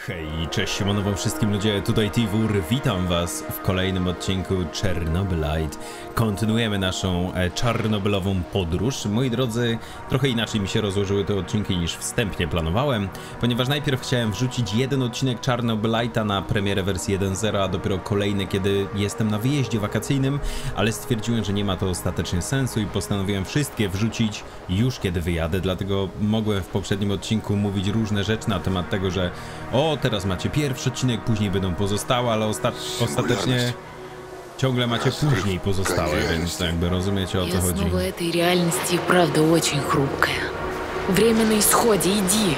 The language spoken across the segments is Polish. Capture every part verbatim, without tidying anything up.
Hej, cześć, siemanowo wszystkim ludzie, tutaj Tiwur, witam was w kolejnym odcinku Chernobylite. Kontynuujemy naszą e, czarnobylową podróż. Moi drodzy, trochę inaczej mi się rozłożyły te odcinki niż wstępnie planowałem, ponieważ najpierw chciałem wrzucić jeden odcinek Chernobylite'a na premierę wersji jeden zero, a dopiero kolejny, kiedy jestem na wyjeździe wakacyjnym, ale stwierdziłem, że nie ma to ostatecznie sensu i postanowiłem wszystkie wrzucić już kiedy wyjadę, dlatego mogłem w poprzednim odcinku mówić różne rzeczy na temat tego, że o, teraz macie pierwszy odcinek, później będą pozostałe, ale osta ostatecznie ciągle macie później pozostałe, więc jakby rozumiecie, o co chodzi. Основа этой реальности правда очень хрупкая. Время на исходе, иди.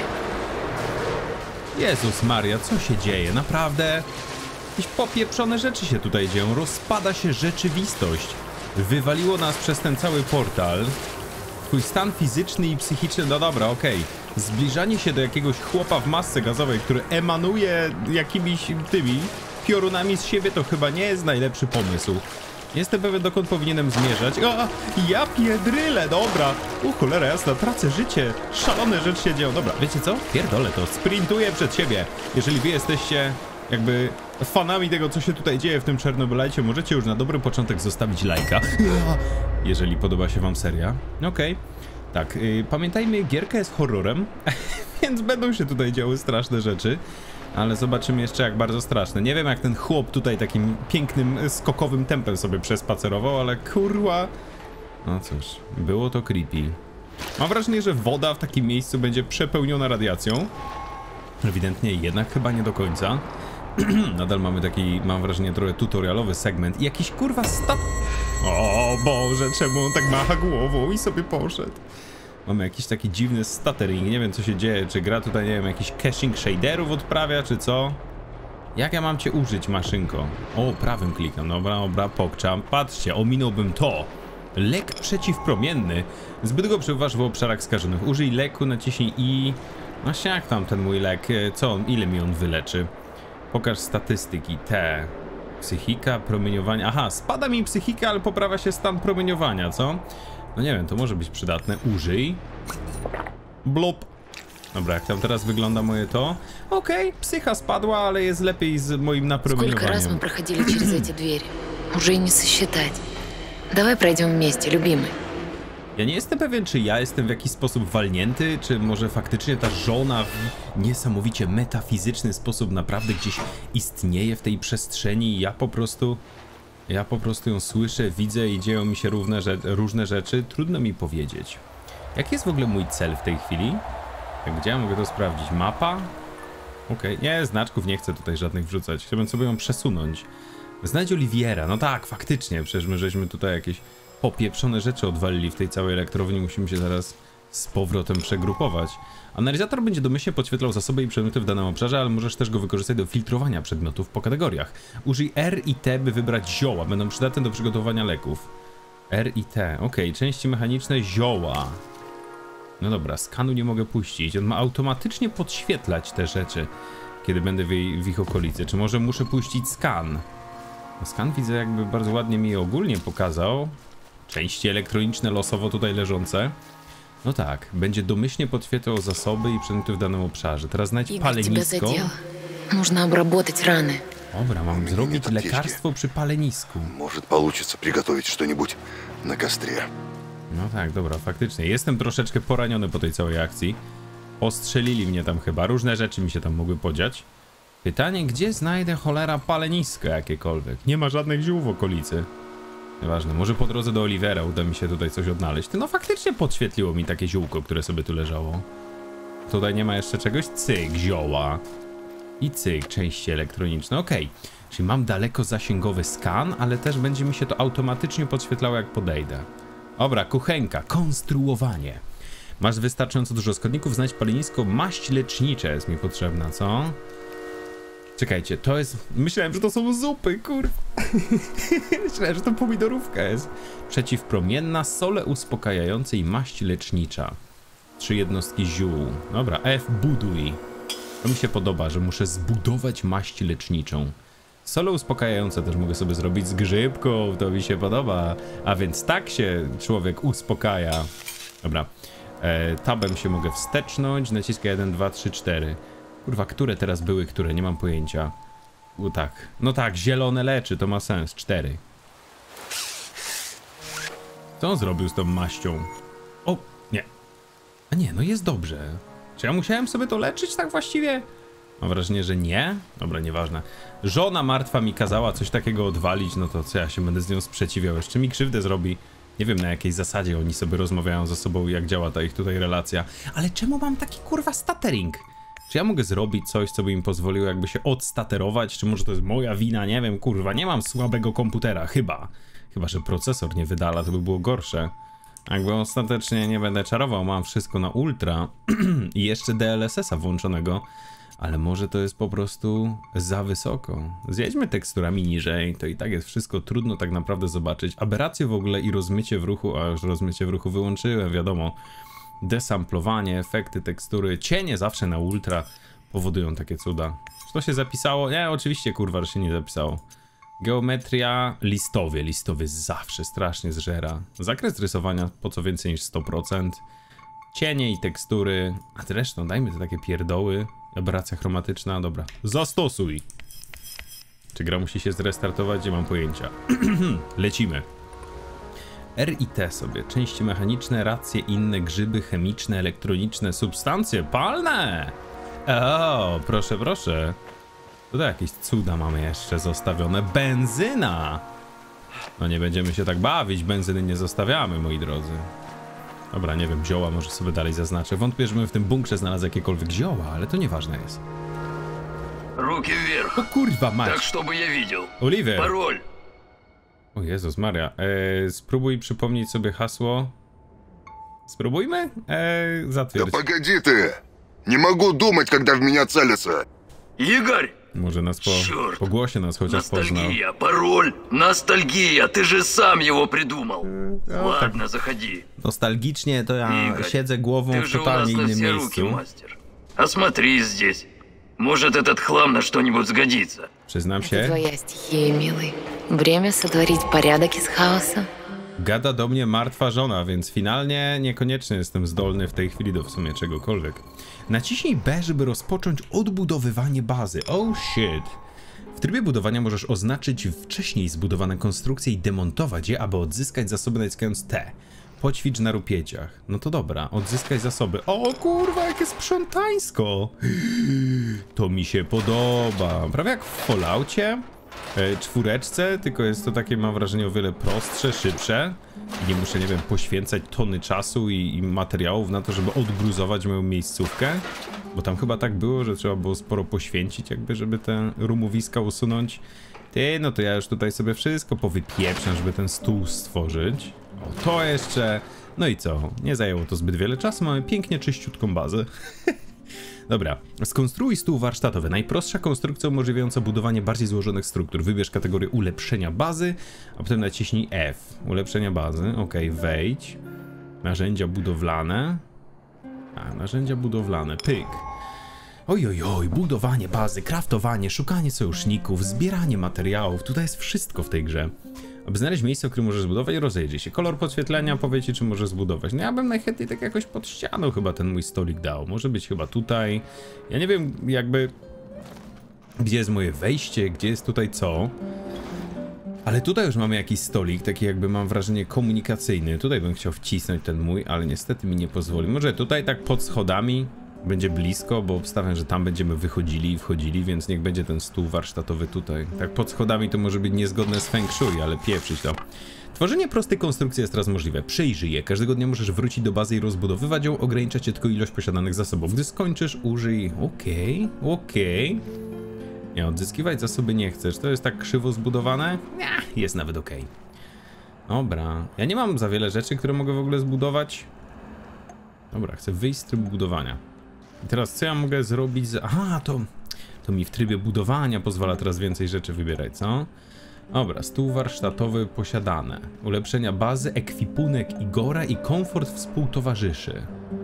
Jezus Maria, co się dzieje? Naprawdę? Jakieś popieprzone rzeczy się tutaj dzieją. Rozpada się rzeczywistość. Wywaliło nas przez ten cały portal. Twój stan fizyczny i psychiczny, no dobra, okej. Okay. Zbliżanie się do jakiegoś chłopa w masce gazowej, który emanuje jakimiś tymi piorunami z siebie, to chyba nie jest najlepszy pomysł. Nie jestem pewien, dokąd powinienem zmierzać. A, ja pierdrylę, dobra. U, cholera jasna, tracę życie. Szalone rzeczy się dzieją. Dobra, wiecie co? Pierdolę to, sprintuję przed siebie. Jeżeli wy jesteście jakby fanami tego, co się tutaj dzieje w tym Chernobylite, możecie już na dobry początek zostawić lajka, jeżeli podoba się wam seria. Okej. Okay. Tak, yy, pamiętajmy, gierka jest horrorem, więc będą się tutaj działy straszne rzeczy, ale zobaczymy jeszcze, jak bardzo straszne. Nie wiem, jak ten chłop tutaj takim pięknym, skokowym tempem sobie przespacerował, ale kurwa... No cóż, było to creepy. Mam wrażenie, że woda w takim miejscu będzie przepełniona radiacją. Ewidentnie jednak chyba nie do końca. Nadal mamy taki, mam wrażenie, trochę tutorialowy segment i jakiś kurwa stat... O Boże, czemu on tak macha głową i sobie poszedł? Mamy jakiś taki dziwny stuttering, nie wiem co się dzieje, czy gra tutaj, nie wiem, jakiś caching shaderów odprawia, czy co? Jak ja mam cię użyć, maszynko? O, prawym klikam, dobra, dobra, pokczam. Patrzcie, ominąłbym to. Lek przeciwpromienny. Zbyt go przebywasz w obszarach skażonych. Użyj leku, naciśnij I... Właśnie jak tam ten mój lek, co on, ile mi on wyleczy? Pokaż statystyki, te... Psychika, promieniowanie... Aha, spada mi psychika, ale poprawia się stan promieniowania, co? No nie wiem, to może być przydatne. Użyj. Blop. Dobra, jak tam teraz wygląda moje to? Okej, okay, psycha spadła, ale jest lepiej z moim napromieniowaniem. Сколько раз мы проходили через эти двери? Уже и не сосчитать. Давай пройдем вместе, любимый. Ja nie jestem pewien, czy ja jestem w jakiś sposób walnięty, czy może faktycznie ta żona w niesamowicie metafizyczny sposób naprawdę gdzieś istnieje w tej przestrzeni i ja po prostu... Ja po prostu ją słyszę, widzę i dzieją mi się różne, różne rzeczy. Trudno mi powiedzieć. Jaki jest w ogóle mój cel w tej chwili? Gdzie ja mogę to sprawdzić? Mapa? Okej, okay. Nie, znaczków nie chcę tutaj żadnych wrzucać. Chciałbym sobie ją przesunąć. Znajdź Oliwiera. No tak, faktycznie. Przecież my żeśmy tutaj jakieś popieprzone rzeczy odwalili w tej całej elektrowni. Musimy się zaraz z powrotem przegrupować. Analizator będzie domyślnie podświetlał zasoby i przedmioty w danym obszarze, ale możesz też go wykorzystać do filtrowania przedmiotów po kategoriach. Użyj R i T, by wybrać zioła. Będą przydatne do przygotowania leków. R i T. Ok, części mechaniczne, zioła. No dobra, skanu nie mogę puścić. On ma automatycznie podświetlać te rzeczy, kiedy będę w, jej, w ich okolicy. Czy może muszę puścić skan? No, skan widzę, jakby bardzo ładnie mi ogólnie pokazał. Części elektroniczne losowo tutaj leżące. No tak, będzie domyślnie podświetlał zasoby i przedmioty w danym obszarze. Teraz znajdź palenisko. Można обработать rany. Dobra, mam zrobić lekarstwo przy palenisku. Może получится приготовить что-нибудь на костре. No tak, dobra, faktycznie. Jestem troszeczkę poraniony po tej całej akcji. Postrzelili mnie tam chyba. Różne rzeczy mi się tam mogły podziać. Pytanie, gdzie znajdę cholera palenisko jakiekolwiek? Nie ma żadnych ziół w okolicy. Nieważne, może po drodze do Olivera uda mi się tutaj coś odnaleźć. No faktycznie podświetliło mi takie ziółko, które sobie tu leżało. Tutaj nie ma jeszcze czegoś? Cyk, zioła. I cyk, części elektroniczne. Okej, okay. Czyli mam daleko-zasięgowy skan, ale też będzie mi się to automatycznie podświetlało, jak podejdę. Dobra, kuchenka, konstruowanie. Masz wystarczająco dużo składników, znajdź palenisko, maść lecznicza jest mi potrzebna, co? Czekajcie, to jest... Myślałem, że to są zupy, kurwa. Myślałem, że to pomidorówka jest. Przeciwpromienna, sole uspokajające i maść lecznicza. Trzy jednostki ziół. Dobra, F, buduj. To mi się podoba, że muszę zbudować maść leczniczą. Sole uspokajające też mogę sobie zrobić z grzybką, to mi się podoba. A więc tak się człowiek uspokaja. Dobra. E, tabem się mogę wstecznąć, naciskaj jeden, dwa, trzy, cztery. Kurwa, które teraz były, które? Nie mam pojęcia. O tak. No tak, zielone leczy, to ma sens. Cztery. Co on zrobił z tą maścią? O, nie. A nie, no jest dobrze. Czy ja musiałem sobie to leczyć tak właściwie? Mam wrażenie, że nie. Dobra, nieważne. Żona martwa mi kazała coś takiego odwalić, no to co ja się będę z nią sprzeciwiał? Jeszcze mi krzywdę zrobi. Nie wiem, na jakiej zasadzie oni sobie rozmawiają ze sobą, jak działa ta ich tutaj relacja. Ale czemu mam taki kurwa statering? Czy ja mogę zrobić coś, co by im pozwoliło jakby się odstaterować? Czy może to jest moja wina? Nie wiem, kurwa, nie mam słabego komputera, chyba. Chyba, że procesor nie wydala, to by było gorsze. Jakby ostatecznie nie będę czarował, mam wszystko na ultra i jeszcze D L S S-a włączonego. Ale może to jest po prostu za wysoko. Zjedźmy teksturami niżej, to i tak jest wszystko trudno tak naprawdę zobaczyć. Aberracje w ogóle i rozmycie w ruchu, a już rozmycie w ruchu wyłączyłem, wiadomo. Desamplowanie, efekty, tekstury, cienie zawsze na ultra powodują takie cuda. Czy to się zapisało? Nie, oczywiście kurwa, że się nie zapisało. Geometria, listowie, listowy zawsze strasznie zżera. Zakres rysowania po co więcej niż sto procent. Cienie i tekstury, a zresztą dajmy te takie pierdoły. Aberracja chromatyczna, dobra. Zastosuj! Czy gra musi się zrestartować? Nie mam pojęcia. Lecimy. R i T sobie. Części mechaniczne, racje, inne, grzyby, chemiczne, elektroniczne, substancje palne! O, proszę, proszę. Tutaj jakieś cuda mamy jeszcze zostawione. Benzyna! No nie będziemy się tak bawić, benzyny nie zostawiamy, moi drodzy. Dobra, nie wiem, zioła może sobie dalej zaznaczę. Wątpię, żebym w tym bunkrze znalazł jakiekolwiek zioła, ale to nieważne jest. Руки вверх. O kurwa, mać! Так, чтобы я видел. Oliver! Пароль. O Jezus Maria. Eee, spróbuj przypomnieć sobie hasło. Spróbujmy? Eee, Да zatwierdź. погоди ты! Не могу думать, когда в меня целятся. Игорь! Może nas po, Черт. po głosie nas chociaż poznał. Ностальгия, пароль. Ностальгия, ты же сам его придумал. Ладно, заходи. Nostalgicznie to ja Игорь, siedzę głową ты w же у нас totalnie на innym все руки, miejscu. мастер. Осмотри здесь. Может, этот хлам на что-нибудь сгодится. Przyznam Это się, твоя стихия, милый. Время сотворить порядок из хаоса. gada do mnie martwa żona, więc finalnie niekoniecznie jestem zdolny w tej chwili do w sumie czegokolwiek. Naciśnij B, żeby rozpocząć odbudowywanie bazy. Oh shit. W trybie budowania możesz oznaczyć wcześniej zbudowane konstrukcje i demontować je, aby odzyskać zasoby naciskając T. Poćwicz na rupieciach. No to dobra, odzyskaj zasoby. O kurwa, jakie sprzątańsko! To mi się podoba. Prawie jak w Falloutie e, czwóreczce, tylko jest to takie, mam wrażenie, o wiele prostsze, szybsze. I nie muszę, nie wiem, poświęcać tony czasu i, i materiałów na to, żeby odgruzować moją miejscówkę. Bo tam chyba tak było, że trzeba było sporo poświęcić, jakby, żeby te rumowiska usunąć. Ty, no to ja już tutaj sobie wszystko powypieprzę, żeby ten stół stworzyć. O, to jeszcze. No i co? Nie zajęło to zbyt wiele czasu, mamy pięknie czyściutką bazę. Dobra, skonstruuj stół warsztatowy. Najprostsza konstrukcja umożliwiająca budowanie bardziej złożonych struktur. Wybierz kategorię ulepszenia bazy, a potem naciśnij F. Ulepszenia bazy, ok, wejdź. Narzędzia budowlane. A, narzędzia budowlane, pyk. Oj, oj, oj, budowanie bazy, kraftowanie, szukanie sojuszników, zbieranie materiałów. Tutaj jest wszystko w tej grze. Aby znaleźć miejsce, w którym możesz zbudować, rozejrzyj się. Kolor podświetlenia powie ci, czy możesz zbudować. No ja bym najchętniej tak jakoś pod ścianą chyba ten mój stolik dał. Może być chyba tutaj. Ja nie wiem jakby... Gdzie jest moje wejście, gdzie jest tutaj co. Ale tutaj już mamy jakiś stolik, taki jakby mam wrażenie komunikacyjny. Tutaj bym chciał wcisnąć ten mój, ale niestety mi nie pozwoli. Może tutaj tak pod schodami będzie blisko, bo obstawiam, że tam będziemy wychodzili i wchodzili, więc niech będzie ten stół warsztatowy tutaj. Tak pod schodami to może być niezgodne z feng shui, ale pieprzyć to. Tworzenie prostej konstrukcji jest teraz możliwe. Przejrzyj je. Każdego dnia możesz wrócić do bazy i rozbudowywać ją. Ogranicza cię tylko ilość posiadanych zasobów. Gdy skończysz, użyj... Okej, okay, okej. Okay. Nie, odzyskiwać zasoby nie chcesz. To jest tak krzywo zbudowane? Nie, jest nawet okej. Okay. Dobra. Ja nie mam za wiele rzeczy, które mogę w ogóle zbudować. Dobra, chcę wyjść z trybu budowania. I teraz co ja mogę zrobić z... Aha, to... To mi w trybie budowania pozwala teraz więcej rzeczy wybierać, co? Dobra, stół warsztatowy posiadane. Ulepszenia bazy, ekwipunek Igora i komfort współtowarzyszy.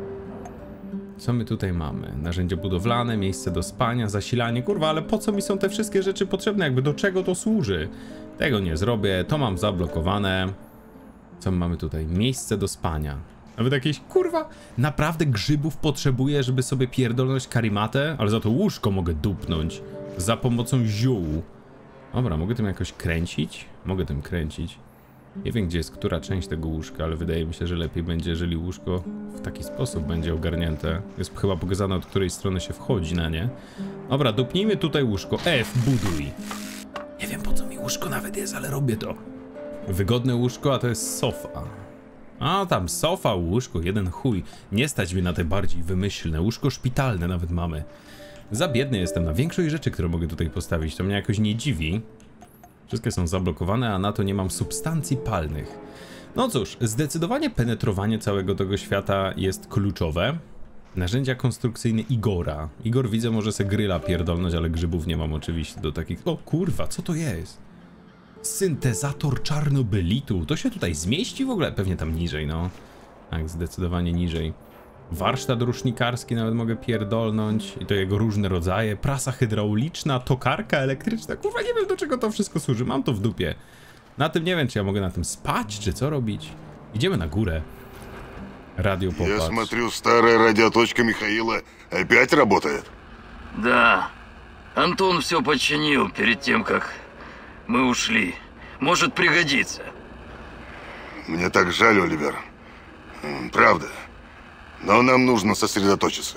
Co my tutaj mamy? Narzędzia budowlane, miejsce do spania, zasilanie. Kurwa, ale po co mi są te wszystkie rzeczy potrzebne? Jakby do czego to służy? Tego nie zrobię, to mam zablokowane. Co my mamy tutaj? Miejsce do spania. Nawet jakieś, kurwa, naprawdę grzybów potrzebuję, żeby sobie pierdolnąć karimatę, ale za to łóżko mogę dupnąć za pomocą ziół. Dobra, mogę tym jakoś kręcić? Mogę tym kręcić. Nie wiem, gdzie jest która część tego łóżka, ale wydaje mi się, że lepiej będzie, jeżeli łóżko w taki sposób będzie ogarnięte. Jest chyba pokazane, od której strony się wchodzi na nie. Dobra, dupnijmy tutaj łóżko. F, buduj. Nie wiem, po co mi łóżko nawet jest, ale robię to. Wygodne łóżko, a to jest sofa. A tam sofa, łóżko, jeden chuj. Nie stać mi na te bardziej wymyślne. Łóżko szpitalne nawet mamy. Za biedny jestem na większość rzeczy, które mogę tutaj postawić. To mnie jakoś nie dziwi. Wszystkie są zablokowane, a na to nie mam substancji palnych. No cóż, zdecydowanie penetrowanie całego tego świata jest kluczowe. Narzędzia konstrukcyjne Igora. Igor, widzę, może se gryla pierdolnąć, ale grzybów nie mam oczywiście do takich... O kurwa, co to jest? Syntezator czarnobylitu. To się tutaj zmieści w ogóle? Pewnie tam niżej, no. Tak, zdecydowanie niżej. Warsztat rusznikarski nawet mogę pierdolnąć. I to jego różne rodzaje. Prasa hydrauliczna, tokarka elektryczna. Kurwa, nie wiem, do czego to wszystko służy. Mam to w dupie. Na tym nie wiem, czy ja mogę na tym spać, czy co robić. Idziemy na górę. Radio popatrz. Я смотрю, старая радиоточка Михаила опять работает. Да. Антон все починил перед тем, как мы ушли. Может пригодиться. Мне так жаль, Оливер. М, Правда. Но нам нужно сосредоточиться.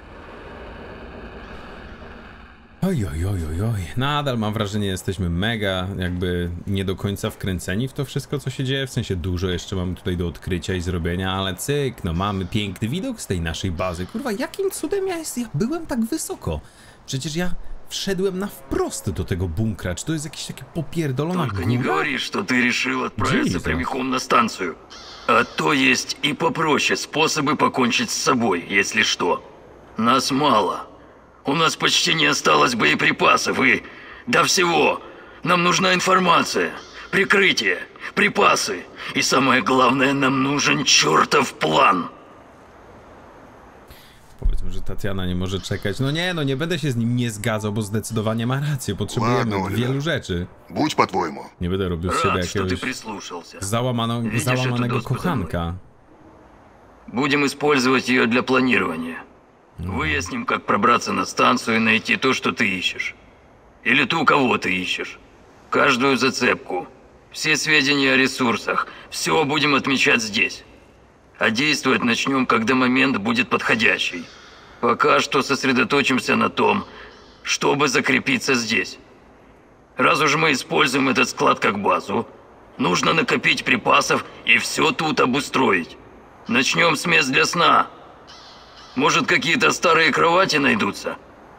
Oj, oj, oj, oj, oj. Nadal mam wrażenie, jesteśmy mega jakby nie do końca wkręceni w to wszystko, co się dzieje. W sensie dużo jeszcze mamy tutaj do odkrycia i zrobienia, ale cyk, no mamy piękny widok z tej naszej bazy. Kurwa, jakim cudem ja, jest, ja byłem tak wysoko? Przecież ja wszedłem na wprost do tego bunkra. Czy to jest jakieś takie popierdolona Только не góra? говори, что ты решил отправиться Jesus. прямиком на станцию. А то есть и попроще способы покончить с собой, если что. Нас мало. У нас почти не осталось боеприпасов и... до всего. Нам нужна информация, прикрытие, припасы. И самое главное, нам нужен чертов план. Powiedzmy, że Tatiana nie może czekać. No nie, no nie będę się z nim nie zgadzał, bo zdecydowanie ma rację. Potrzebujemy Ładno, Oliver. wielu rzeczy. Будь по-твоему. Nie będę robił z siebie Рад, что ты jakiegoś прислушался. załamano, Widzisz, załamanego że to kochanka. Будем использовать ее для планирования. Выясним, как пробраться на станцию и найти то, что ты ищешь. Или то, кого ты ищешь. Каждую зацепку. Все сведения о ресурсах. Все будем отмечать здесь. А действовать начнем, когда момент будет подходящий. Пока что сосредоточимся на том, чтобы закрепиться здесь. Раз уж мы используем этот склад как базу, нужно накопить припасов и все тут обустроить. Начнем с мест для сна. Может, какие-то старые кровати найдутся?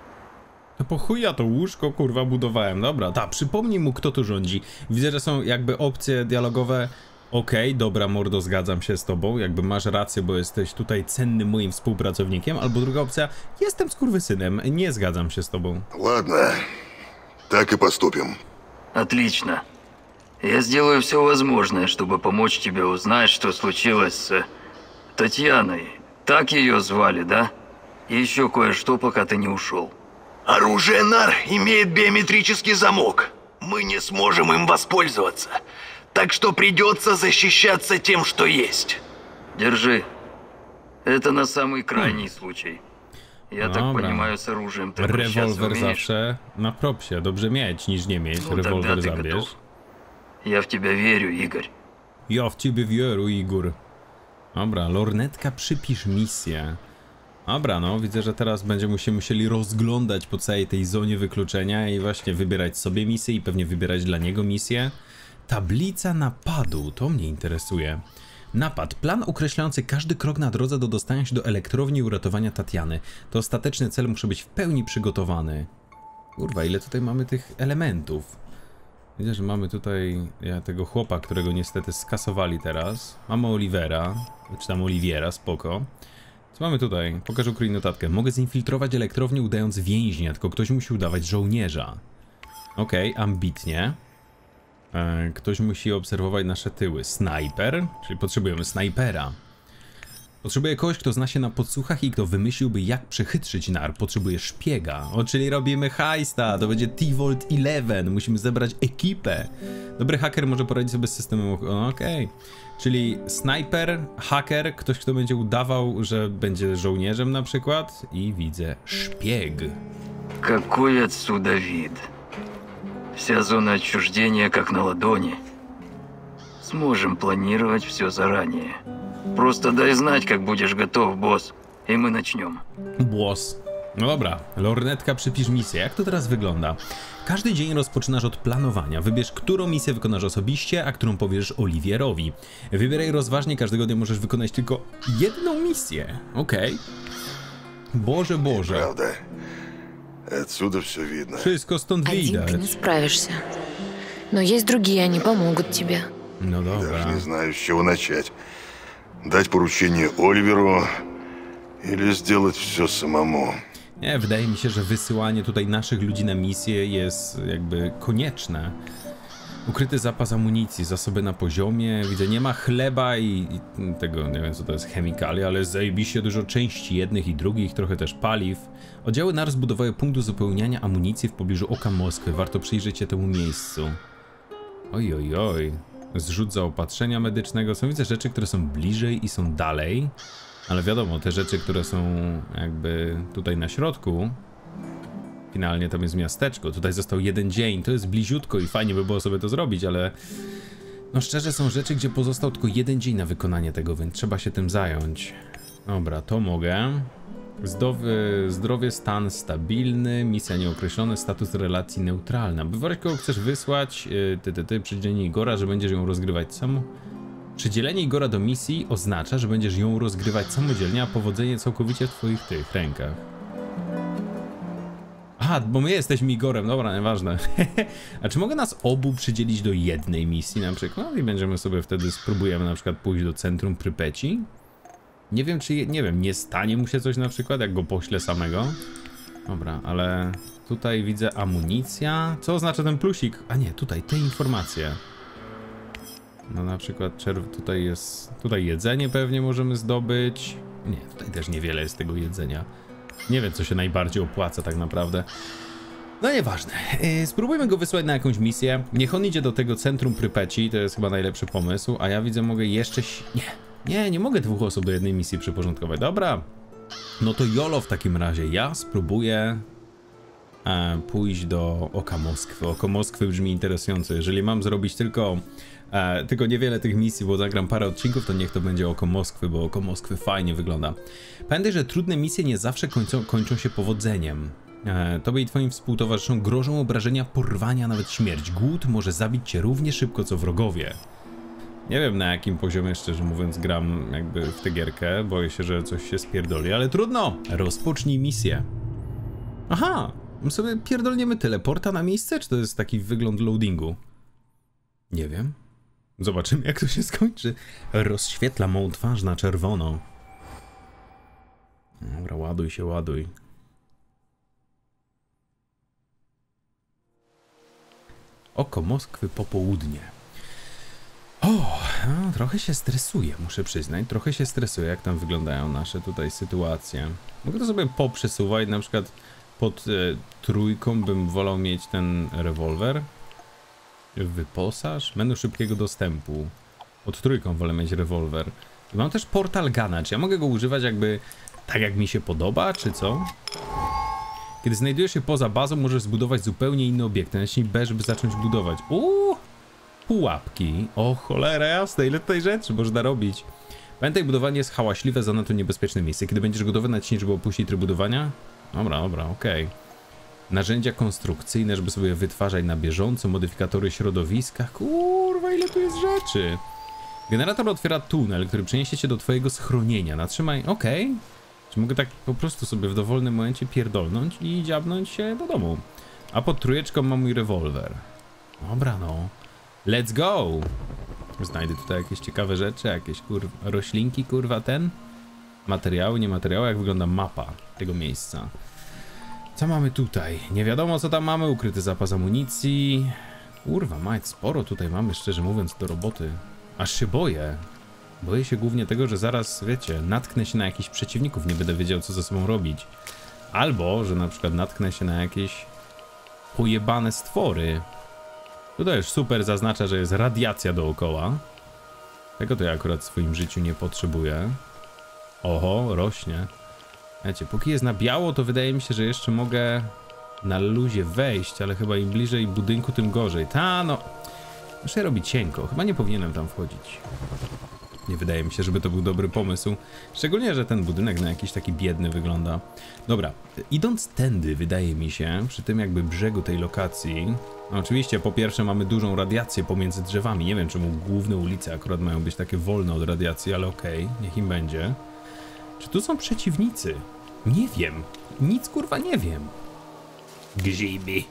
To po chuj ja to łóżko kurwa budowałem. Dobra, ta, przypomnij mu, kto tu rządzi. Widzę, że są jakby opcje dialogowe. Okej, okay, dobra mordo, zgadzam się z tobą. Jakby masz rację, bo jesteś tutaj cennym moim współpracownikiem. Albo druga opcja, jestem skurwysynem, nie zgadzam się z tobą. Ладно, так и поступим. Отлично. Я сделаю все возможное, чтобы помочь тебе узнать, что случилось с Татьяной. Так ее звали, да? И еще кое-что, пока ты не ушел. Оружие нар имеет биометрический замок. Мы не сможем им воспользоваться. Так что придется защищаться тем, что есть. Держи. Это на самый крайний случай. Я так Dobra. понимаю, с оружием ты обращаться Rewolwer умеешь? zawsze na propsie. Dobrze mieć niż nie mieć. Ну, Rewolwer тогда ты zabierz. готов. Я в тебя верю, Игорь. Ja w ciebie wierzę, Igor. Dobra, lornetka, przypisz misję. Dobra, no, widzę, że teraz będziemy się musieli rozglądać po całej tej zonie wykluczenia i właśnie wybierać sobie misję i pewnie wybierać dla niego misję. Tablica napadu, to mnie interesuje. Napad. Plan określający każdy krok na drodze do dostania się do elektrowni i uratowania Tatiany. To ostateczny cel musi być w pełni przygotowany. Kurwa, ile tutaj mamy tych elementów. Widzę, że mamy tutaj ja, tego chłopa, którego niestety skasowali teraz. Mamy Olivera, czy tam Oliwiera, spoko. Co mamy tutaj? Pokażę, ukryj notatkę. Mogę zinfiltrować elektrownię udając więźnia, tylko ktoś musi udawać żołnierza. Okej, okay, ambitnie. Ktoś musi obserwować nasze tyły. Snajper, czyli potrzebujemy snajpera. Potrzebuję kogoś, kto zna się na podsłuchach i kto wymyśliłby, jak przechytrzyć nar. Potrzebuję szpiega. O, czyli robimy heista. To będzie T-Volt jedenaście. Musimy zebrać ekipę. Dobry haker może poradzić sobie z systemem... Okej. Okay. Czyli snajper, haker, ktoś, kto będzie udawał, że będzie żołnierzem na przykład. I widzę szpieg. Какой отсюда вид? Вся зона отчуждения как на ладони. Сможем планировать все заранее. Просто дай знать, как будешь готов, босс, и мы начнем. Boss. No dobra, lornetka, przypisz misję. Jak to teraz wygląda? Każdy dzień rozpoczynasz od planowania. Wybierz, którą misję wykonasz osobiście, a którą powiesz Oliwierowi. Wybieraj rozważnie, każdego dnia możesz wykonać tylko jedną misję. Okej. Okay. Boże, Boże. Правда. Отсюда все видно. Wszystko stąd Один widać. ты не справишься. Но есть другие, они помогут тебе. No dobra. Даже не знаю, с чего начать. Дать поручение Оливеру или сделать все самому. Nie, wydaje mi się, że wysyłanie tutaj naszych ludzi na misję jest jakby konieczne. Ukryty zapas amunicji, zasoby na poziomie, widzę, nie ma chleba i, i tego, nie wiem co to jest, chemikalia, ale zajebiście dużo części jednych i drugich, trochę też paliw. Oddziały N A R zbudowały punkt uzupełniania amunicji w pobliżu Oka Moskwy, warto przyjrzeć się temu miejscu. Oj, oj, oj. Zrzut zaopatrzenia medycznego, są widzę rzeczy, które są bliżej i są dalej. Ale wiadomo, te rzeczy, które są jakby tutaj na środku, finalnie tam jest miasteczko, tutaj został jeden dzień, to jest bliziutko i fajnie by było sobie to zrobić, ale no szczerze są rzeczy, gdzie pozostał tylko jeden dzień na wykonanie tego, więc trzeba się tym zająć. Dobra, to mogę. Zdrowy, zdrowie, stan stabilny, misja nieokreślona, status relacji neutralna. Wybrać kogo chcesz wysłać, ty, ty, ty, przydzielenie Igora, że będziesz ją rozgrywać sam. Przydzielenie Igora do misji oznacza, że będziesz ją rozgrywać samodzielnie, a powodzenie całkowicie w twoich tych rękach. Aha, bo my jesteśmy Igorem, dobra, nieważne. A czy mogę nas obu przydzielić do jednej misji na przykład? I będziemy sobie wtedy, spróbujemy na przykład pójść do centrum Prypeci? Nie wiem, czy, nie wiem, nie stanie mu się coś na przykład, jak go poślę samego? Dobra, ale tutaj widzę amunicja. Co oznacza ten plusik? A nie, tutaj te informacje. No na przykład czerw... tutaj jest... Tutaj jedzenie pewnie możemy zdobyć. Nie, tutaj też niewiele jest tego jedzenia. Nie wiem, co się najbardziej opłaca tak naprawdę. No nieważne. Yy, spróbujmy go wysłać na jakąś misję. Niech on idzie do tego centrum Prypeci, to jest chyba najlepszy pomysł. A ja widzę, mogę jeszcze... Nie, nie, nie mogę dwóch osób do jednej misji przyporządkować. Dobra. No to jolo w takim razie. Ja spróbuję e, pójść do Oka Moskwy. Oko Moskwy brzmi interesująco. Jeżeli mam zrobić tylko... E, tylko niewiele tych misji, bo zagram parę odcinków, to niech to będzie Oko Moskwy, bo Oko Moskwy fajnie wygląda. Pamiętaj, że trudne misje nie zawsze kończą, kończą się powodzeniem. E, tobie i twoim współtowarzyszom grożą obrażenia, porwania, nawet śmierć. Głód może zabić cię równie szybko, co wrogowie. Nie wiem, na jakim poziomie, szczerze mówiąc, gram jakby w tę gierkę. Boję się, że coś się spierdoli, ale trudno. Rozpocznij misję. Aha, my sobie pierdolniemy teleporta na miejsce, czy to jest taki wygląd loadingu? Nie wiem. Zobaczymy, jak to się skończy. Rozświetla mą twarz na czerwono. Dobra, ładuj się, ładuj. Oko Moskwy popołudnie. O, no, trochę się stresuję, muszę przyznać. Trochę się stresuję, jak tam wyglądają nasze tutaj sytuacje. Mogę to sobie poprzesuwać, na przykład pod e, trójką bym wolał mieć ten rewolwer. Wyposaż? Menu szybkiego dostępu. Pod trójką wolę mieć rewolwer. I mam też portal guna. Czy ja mogę go używać jakby tak, jak mi się podoba, czy co? Kiedy znajdujesz się poza bazą, możesz zbudować zupełnie inny obiekt. Naciśnij B, żeby zacząć budować. Uuu! Pułapki. O cholera jasne, ile tutaj rzeczy można robić. Pamiętaj, budowanie jest hałaśliwe, zanadto niebezpieczne miejsce. Kiedy będziesz gotowy, naciśnij, żeby opuścić tryb budowania. Dobra, dobra, okej. Okay. Narzędzia konstrukcyjne, żeby sobie wytwarzać na bieżąco, modyfikatory środowiska. Kurwa, ile tu jest rzeczy. Generator otwiera tunel, który przeniesie cię do twojego schronienia. Natrzymaj, okej. Okay. Czy mogę tak po prostu sobie w dowolnym momencie pierdolnąć i dziabnąć się do domu. A pod trójeczką mam mój rewolwer. Dobra, no. Let's go! Znajdę tutaj jakieś ciekawe rzeczy, jakieś kurwa roślinki, kurwa ten. Materiały, nie materiały, jak wygląda mapa tego miejsca. Co mamy tutaj? Nie wiadomo, co tam mamy. Ukryty zapas amunicji. Kurwa, mać, sporo tutaj mamy, szczerze mówiąc, do roboty. Aż się boję. Boję się głównie tego, że zaraz, wiecie, natknę się na jakichś przeciwników, nie będę wiedział, co ze sobą robić. Albo, że na przykład natknę się na jakieś pojebane stwory. Tutaj już super zaznacza, że jest radiacja dookoła. Tego to ja akurat w swoim życiu nie potrzebuję. Oho, rośnie. Wiecie, póki jest na biało, to wydaje mi się, że jeszcze mogę na luzie wejść, ale chyba im bliżej budynku, tym gorzej. Ta, no... Muszę robić cienko. Chyba nie powinienem tam wchodzić. Nie wydaje mi się, żeby to był dobry pomysł. Szczególnie, że ten budynek na jakiś taki biedny wygląda. Dobra, idąc tędy, wydaje mi się, przy tym jakby brzegu tej lokacji... No oczywiście, po pierwsze mamy dużą radiację pomiędzy drzewami. Nie wiem, czemu główne ulice akurat mają być takie wolne od radiacji, ale okej, okay, niech im będzie. Czy tu są przeciwnicy? Nie wiem. Nic kurwa nie wiem. Grzyby.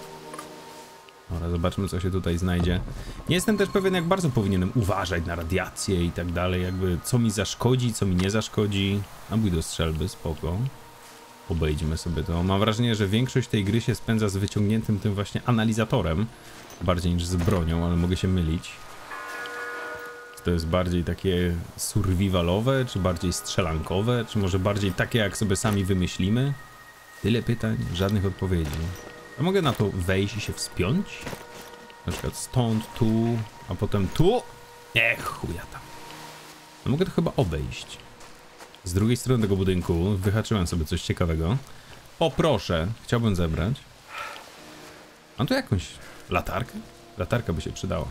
Dobra, zobaczmy, co się tutaj znajdzie. Nie jestem też pewien, jak bardzo powinienem uważać na radiację i tak dalej, jakby co mi zaszkodzi, co mi nie zaszkodzi. Nabój do strzelby, spoko. Obejdźmy sobie to. Mam wrażenie, że większość tej gry się spędza z wyciągniętym tym właśnie analizatorem, bardziej niż z bronią, ale mogę się mylić. Czy to jest bardziej takie survivalowe, czy bardziej strzelankowe, czy może bardziej takie, jak sobie sami wymyślimy? Tyle pytań, żadnych odpowiedzi. Ja mogę na to wejść i się wspiąć? Na przykład stąd, tu, a potem tu? Ech, chuja tam. No mogę to chyba obejść. Z drugiej strony tego budynku wyhaczyłem sobie coś ciekawego. Poproszę, chciałbym zebrać. Mam tu jakąś latarkę? Latarka by się przydała.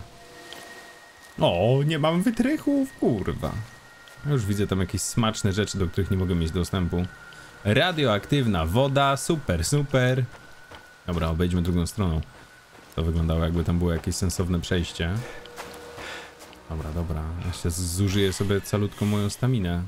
O, nie mam wytrychów, kurwa. Ja już widzę tam jakieś smaczne rzeczy, do których nie mogę mieć dostępu. Radioaktywna woda, super, super. Dobra, obejdźmy drugą stroną. To wyglądało, jakby tam było jakieś sensowne przejście. Dobra, dobra. Jeszcze zużyję sobie calutką moją staminę.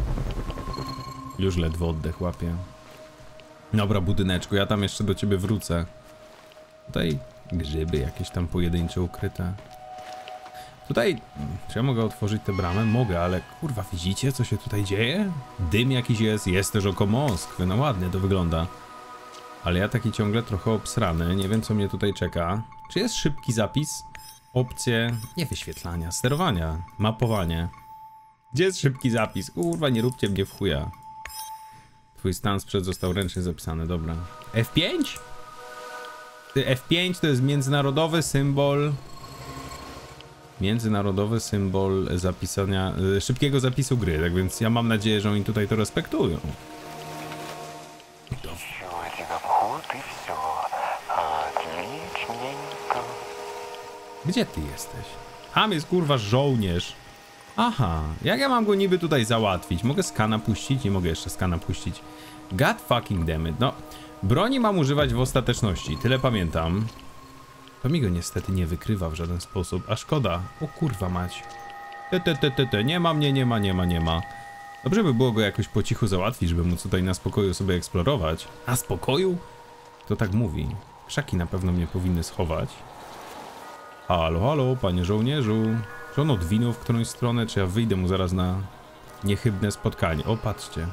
Już ledwo oddech łapię. Dobra, budyneczku, ja tam jeszcze do ciebie wrócę. Tutaj grzyby jakieś tam pojedyncze ukryte. Tutaj... Czy ja mogę otworzyć tę bramę? Mogę, ale kurwa, widzicie, co się tutaj dzieje? Dym jakiś jest, jest też oko Moskwy. No ładnie to wygląda. Ale ja taki ciągle trochę obsrany. Nie wiem, co mnie tutaj czeka. Czy jest szybki zapis? Opcje... Nie wyświetlania, sterowania, mapowanie. Gdzie jest szybki zapis? Kurwa, nie róbcie mnie w chuja. Twój stan sprzed został ręcznie zapisany, dobra. F pięć? F pięć to jest międzynarodowy symbol... Międzynarodowy symbol zapisania... Szybkiego zapisu gry, tak więc ja mam nadzieję, że oni tutaj to respektują. Gdzie ty jesteś? Tam jest kurwa żołnierz. Aha, jak ja mam go niby tutaj załatwić? Mogę skana puścić? Nie mogę jeszcze skana puścić. God fucking damn it. No, broni mam używać w ostateczności, tyle pamiętam. To mi go niestety nie wykrywa w żaden sposób, a szkoda. O kurwa mać. Te, te, te, te, te. Nie ma mnie, nie ma, nie ma, nie ma. Dobrze by było go jakoś po cichu załatwić, żeby móc tutaj na spokoju sobie eksplorować. Na spokoju? Kto tak mówi? Krzaki na pewno mnie powinny schować. Halo, halo, panie żołnierzu. Czy on odwinął w którąś stronę, czy ja wyjdę mu zaraz na niechybne spotkanie? O, patrzcie.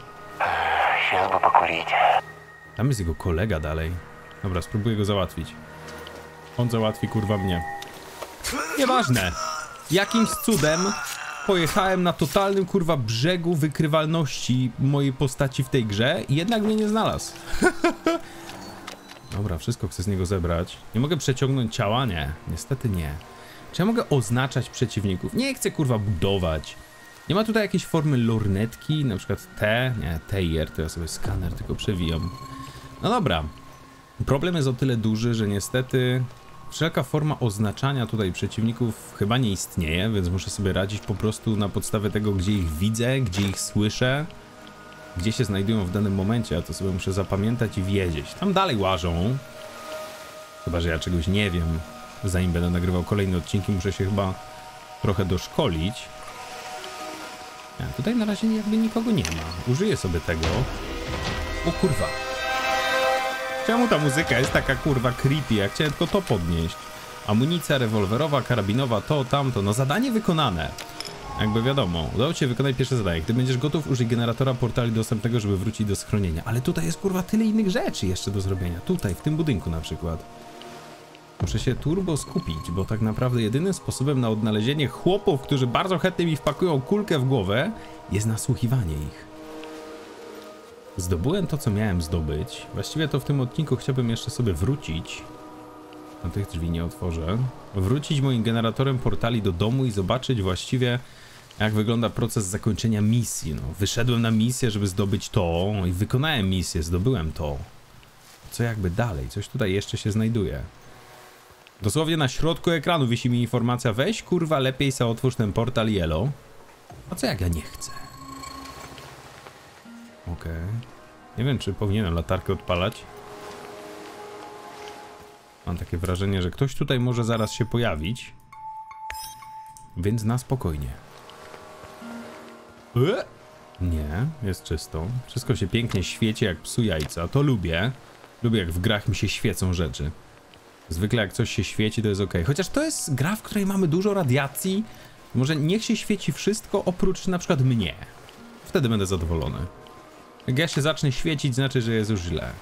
Tam jest jego kolega dalej. Dobra, spróbuję go załatwić. On załatwi kurwa mnie. Nieważne. Jakimś cudem pojechałem na totalnym kurwa brzegu wykrywalności mojej postaci w tej grze i jednak mnie nie znalazł. Dobra, wszystko chcę z niego zebrać. Nie mogę przeciągnąć ciała? Nie, niestety nie. Czy ja mogę oznaczać przeciwników? Nie chcę kurwa budować. Nie ma tutaj jakiejś formy lornetki, na przykład T, nie, T i R, to ja sobie skaner tylko przewijam. No dobra. Problem jest o tyle duży, że niestety wszelka forma oznaczania tutaj przeciwników chyba nie istnieje, więc muszę sobie radzić po prostu na podstawie tego, gdzie ich widzę, gdzie ich słyszę, gdzie się znajdują w danym momencie, a to sobie muszę zapamiętać i wiedzieć. Tam dalej łażą. Chyba że ja czegoś nie wiem. Zanim będę nagrywał kolejne odcinki, muszę się chyba trochę doszkolić. Ja, tutaj na razie jakby nikogo nie ma. Użyję sobie tego. O kurwa. Czemu ta muzyka jest taka kurwa creepy? Ja chciałem tylko to podnieść. Amunicja rewolwerowa, karabinowa, to, tamto. No zadanie wykonane. Jakby wiadomo, udało ci się wykonać pierwsze zadanie. Gdy będziesz gotów, użyj generatora portali dostępnego, żeby wrócić do schronienia. Ale tutaj jest kurwa tyle innych rzeczy jeszcze do zrobienia. Tutaj, w tym budynku na przykład. Muszę się turbo skupić, bo tak naprawdę jedynym sposobem na odnalezienie chłopów, którzy bardzo chętnie mi wpakują kulkę w głowę, jest nasłuchiwanie ich. Zdobyłem to, co miałem zdobyć. Właściwie to w tym odcinku chciałbym jeszcze sobie wrócić. Na tych drzwi nie otworzę. Wrócić moim generatorem portali do domu i zobaczyć właściwie, jak wygląda proces zakończenia misji. No, wyszedłem na misję, żeby zdobyć to i wykonałem misję, zdobyłem to. Co jakby dalej? Coś tutaj jeszcze się znajduje. Dosłownie na środku ekranu wisi mi informacja: weź kurwa lepiej se otwórz ten portal Yellow. A co jak ja nie chcę? Okej. Okay. Nie wiem, czy powinienem latarkę odpalać. Mam takie wrażenie, że ktoś tutaj może zaraz się pojawić. Więc na spokojnie. Eee? Nie, jest czysto. Wszystko się pięknie świeci jak psu jajca. To lubię. Lubię, jak w grach mi się świecą rzeczy. Zwykle jak coś się świeci, to jest ok. Chociaż to jest gra, w której mamy dużo radiacji. Może niech się świeci wszystko, oprócz na przykład mnie. Wtedy będę zadowolony. Jak ja się zacznę świecić, znaczy, że jest już źle.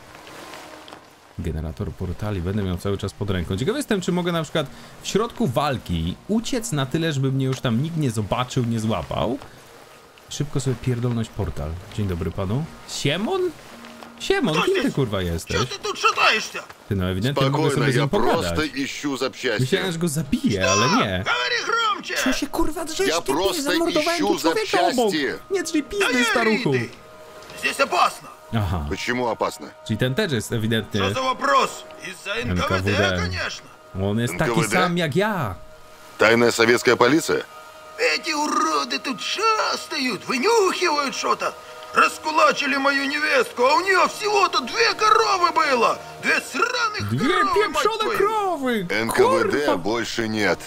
Generator portali będę miał cały czas pod ręką. Ciekawy jestem, czy mogę na przykład w środku walki uciec na tyle, żeby mnie już tam nikt nie zobaczył, nie złapał. Szybko sobie pierdolnąć portal. Dzień dobry panu. Siemon? Siemon, kim ty kurwa jesteś? Co ty tu szataешься? Ty no ewidentnie mogę sobie z nim pogadać. ищу запчасти. Myślałem, że go zabiję, ale nie. Говори громче! Co się kurwa drzesz? Ja Ty просто zamordowałem ищу tu człowieka obok. запчасти. Nie drzyj pizdy, staruchu. Здесь опасно. Aha, Почему опасно? czyli ten też jest ewidentnie. Что за вопрос? Из-за эн ка вэ дэ, эн ка вэ дэ. конечно. On jest taki N K V D? sam jak ja. Тайная советская полиция? Эти уроды тут шастают, вынюхивают что-то. Раскулачили мою невестку, а у нее всего-то две коровы было. Две сраных Dwie коровы, мать pieprzone твою. krowy. эн ка вэ дэ Kurwa. больше нет.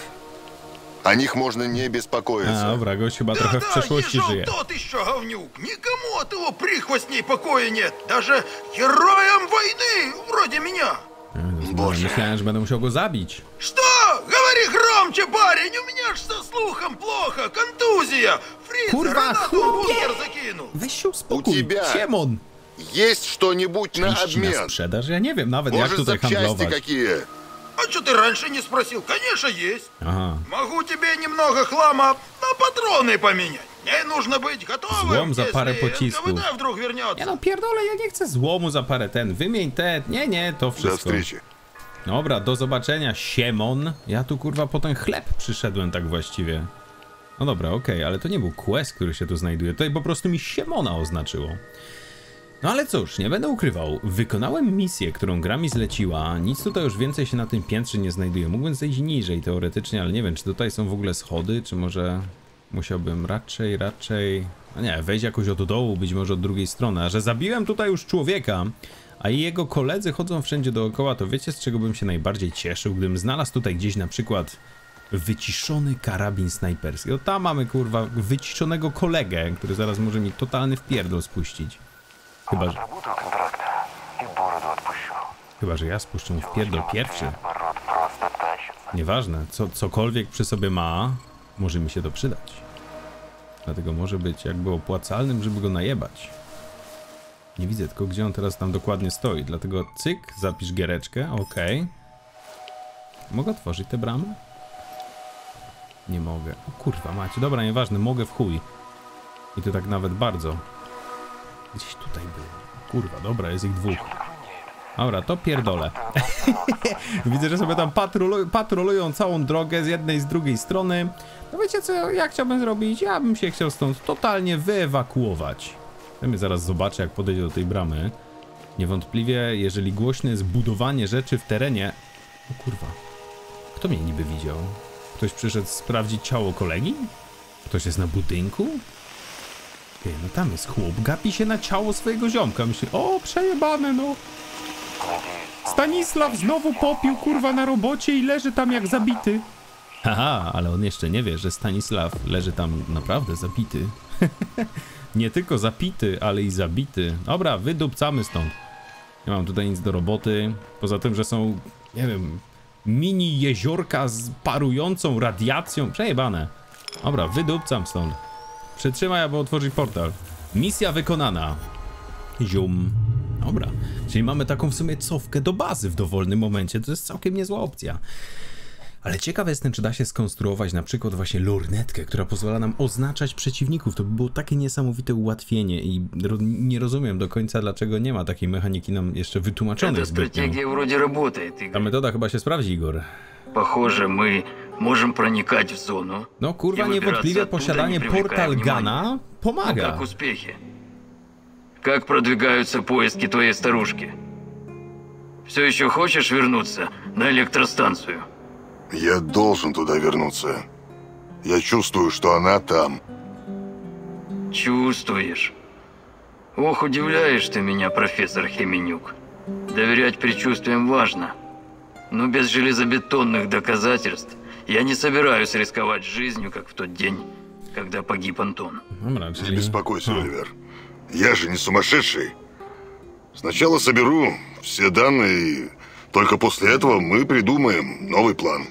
О них можно не A, беспокоиться. dobra, gość chyba trochę w Да-да, przeszłości ежел żyje. тот еще говнюк. Никому от его прихвостней покоя нет. Даже героям войны, вроде меня. Boże. Myślałem, że będę musiał go zabić. Что? Говори громче, парень, у меня ж со слухом плохо, контузия. Фрица Kurwa, гранату в chłopie! бункер закинул. Weź się uspokój. U ciebie. Siemon. Есть что-нибудь на Części na обмен? sprzedaż? Ja nie wiem nawet, jak Может, tutaj запчасти handlować. какие? А что ты раньше не спросил? Конечно, есть. Aha. Могу тебе немного хлама на патроны поменять. Мне нужно быть готовым, Złom za parę если pocisków. эн ка вэ дэ вдруг Nie вернется. no, pierdolę, ja nie chcę złomu za parę ten. Wymień te. Nie, nie, to До wszystko. встречи. Dobra, do zobaczenia, Siemon. Ja tu kurwa po ten chleb przyszedłem tak właściwie. No dobra, okej, okay, ale to nie był quest, który się tu znajduje. Tutaj po prostu mi Siemona oznaczyło. No ale cóż, nie będę ukrywał. Wykonałem misję, którą gra mi zleciła. Nic tutaj już więcej się na tym piętrze nie znajduje. Mógłbym zejść niżej teoretycznie, ale nie wiem, czy tutaj są w ogóle schody, czy może musiałbym raczej, raczej... No nie, wejść jakoś od dołu, być może od drugiej strony. A że zabiłem tutaj już człowieka, a jego koledzy chodzą wszędzie dookoła, to wiecie, z czego bym się najbardziej cieszył? Gdybym znalazł tutaj gdzieś na przykład wyciszony karabin snajperski. O, tam mamy kurwa wyciszonego kolegę, który zaraz może mi totalny wpierdol spuścić. Chyba, że... Работаю контракта и бороду отпущу. Chyba, że ja spuszczę mu wpierdol pierwszy. Народ просто тащится. Nieważne, co, cokolwiek przy sobie ma, może mi się to przydać. Dlatego może być jakby opłacalnym, żeby go najebać. Nie widzę tylko, gdzie on teraz tam dokładnie stoi. Dlatego cyk, zapisz giereczkę, okej. Okay. Mogę otworzyć tę bramę? Nie mogę. O kurwa macie, dobra, nieważne, mogę w chuj. I to tak nawet bardzo. Gdzieś tutaj było. Kurwa, dobra, jest ich dwóch. Dobra, to pierdolę. Widzę, że sobie tam patrolują, patrolują całą drogę z jednej i z drugiej strony. No wiecie co, ja chciałbym zrobić? Ja bym się chciał stąd totalnie wyewakuować. Ja mnie zaraz zobaczę, jak podejdzie do tej bramy. Niewątpliwie, jeżeli głośne jest budowanie rzeczy w terenie... O kurwa. Kto mnie niby widział? Ktoś przyszedł sprawdzić ciało kolegi? Ktoś jest na budynku? Ty, no tam jest chłop, gapi się na ciało swojego ziomka. Myśli, o, przejebane, no. Stanisław znowu popił, kurwa, na robocie i leży tam jak zabity. Haha, ale on jeszcze nie wie, że Stanisław leży tam naprawdę zabity. Nie tylko zapity, ale i zabity. Dobra, wydupcamy stąd. Nie mam tutaj nic do roboty. Poza tym, że są, nie wiem, mini jeziorka z parującą radiacją. Przejebane. Dobra, wydupcam stąd. Przytrzymaj, aby otworzyć portal. Misja wykonana. Zium. Dobra, czyli mamy taką w sumie cofkę do bazy w dowolnym momencie, to jest całkiem niezła opcja. Ale ciekawe jestem, czy da się skonstruować na przykład właśnie lornetkę, która pozwala nam oznaczać przeciwników. To by było takie niesamowite ułatwienie i ro nie rozumiem do końca, dlaczego nie ma takiej mechaniki nam jeszcze wytłumaczonej zbytnio. Strategia вроде работает, Игорь. Ta metoda chyba się sprawdzi, Igor. Похоже, мы можем проникать в зону. No kurwa, I niewątpliwie wybierać posiadanie oттуда, nie Portal привлекая Guna внимания. pomaga. Как успехи? Как продвигаются поиски твоей старушки? Все еще хочешь вернуться на электростанцию? Я должен туда вернуться. Я чувствую, что она там. Чувствуешь? Ох, удивляешь ты меня, профессор Хеменюк. Доверять предчувствиям важно. Но без железобетонных доказательств я не собираюсь рисковать жизнью, как в тот день, когда погиб Антон. Dobra, Не czyli... беспокойся, Оливер. Я же не сумасшедший. Сначала соберу все данные, и только после этого мы придумаем новый план.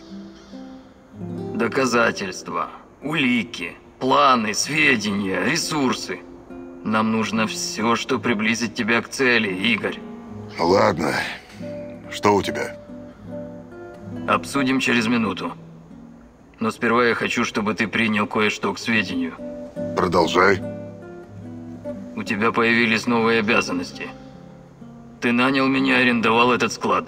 Доказательства, улики, планы, сведения, ресурсы. Нам нужно все, что приблизит тебя к цели, Игорь. Ладно. Что у тебя? Обсудим через минуту. Но сперва я хочу, чтобы ты принял кое-что к сведению. Продолжай. У тебя появились новые обязанности. Ты нанял меня и арендовал этот склад.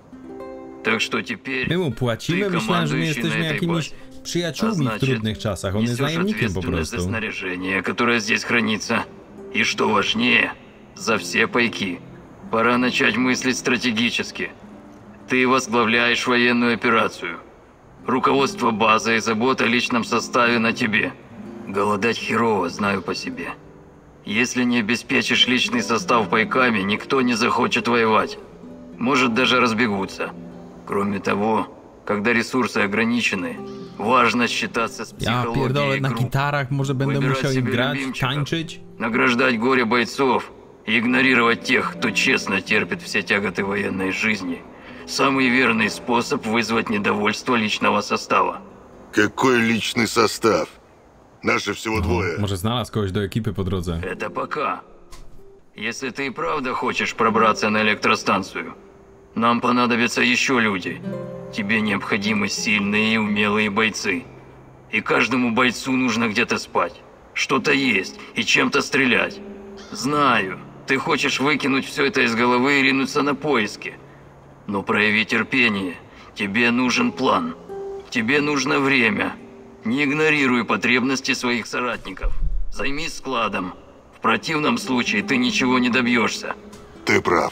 Так что теперь... My mu płacimy, ты myślałem, że my командующий jesteśmy на этой jakimiś базе. А przyjaciółmi w значит, trudnych czasach. On jest несешь najemnikiem po ответственность за prostu. снаряжение, которое здесь хранится. И что важнее, за все пайки. Пора начать мыслить стратегически. Ты возглавляешь военную операцию. Руководство базы и забота о личном составе на тебе. Голодать херово, знаю по себе. Если не обеспечишь личный состав пайками, никто не захочет воевать. Может, даже разбегутся. Кроме того, когда ресурсы ограничены, важно считаться с Ja психологией pierdolę, na групп. gitarach może będę Wybierać musiał im себе grać, любимчиков, tańczyć. награждать горе бойцов и игнорировать тех, кто честно терпит все тяготы военной жизни. Самый верный способ вызвать недовольство личного состава. Какой личный состав? Наши всего двое. Może znalazł kogoś do ekipy po drodze. Это пока. Если ты и правда хочешь пробраться на электростанцию, нам понадобятся еще люди. Тебе необходимы сильные и умелые бойцы. И каждому бойцу нужно где-то спать, что-то есть и чем-то стрелять. Знаю, ты хочешь выкинуть все это из головы и ринуться на поиски. Но прояви терпение. Тебе нужен план. Тебе нужно время. Не игнорируй потребности своих соратников. Займись складом. В противном случае ты ничего не добьешься. Ты прав.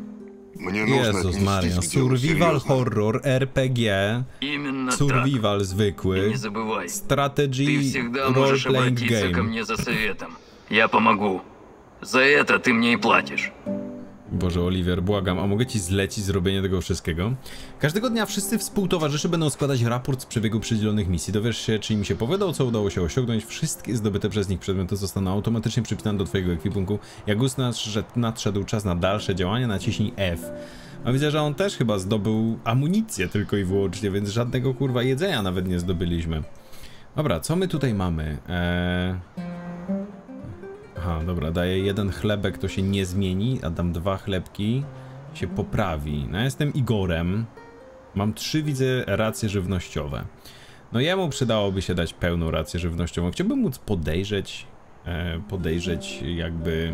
Мне нужно Jezus отнестись Maria, к делу survival серьезно. horror, R P G, Именно так. survival И zwykły, не забывай. Ты strategy, всегда можешь role-playing обратиться ко game. мне за советом. Я помогу. За это ты мне и платишь. Boże, Oliver, błagam, a mogę ci zlecić zrobienie tego wszystkiego? Każdego dnia wszyscy współtowarzysze będą składać raport z przebiegu przydzielonych misji. Dowiesz się, czy im się povedło, co udało się osiągnąć. Wszystkie zdobyte przez nich przedmioty zostaną automatycznie przypisane do twojego ekwipunku. Jak uznasz, że nadszedł czas na dalsze działania, naciśnij F. A widzę, że on też chyba zdobył amunicję tylko i wyłącznie, więc żadnego kurwa jedzenia nawet nie zdobyliśmy. Dobra, co my tutaj mamy? Eee... Aha, dobra, daję jeden chlebek, to się nie zmieni, a dam dwa chlebki, się poprawi. No ja jestem Igorem, mam trzy, widzę, racje żywnościowe. No jemu przydałoby się dać pełną rację żywnościową. Chciałbym móc podejrzeć, e, podejrzeć jakby